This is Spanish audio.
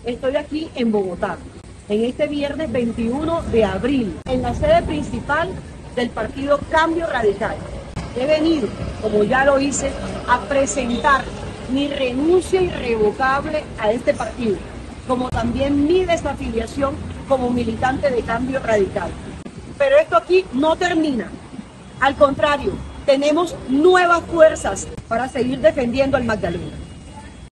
Estoy aquí en Bogotá, en este viernes 21 de abril, en la sede principal del partido Cambio Radical. He venido, como ya lo hice, a presentar mi renuncia irrevocable a este partido, como también mi desafiliación como militante de Cambio Radical. Pero esto aquí no termina. Al contrario, tenemos nuevas fuerzas para seguir defendiendo al Magdalena.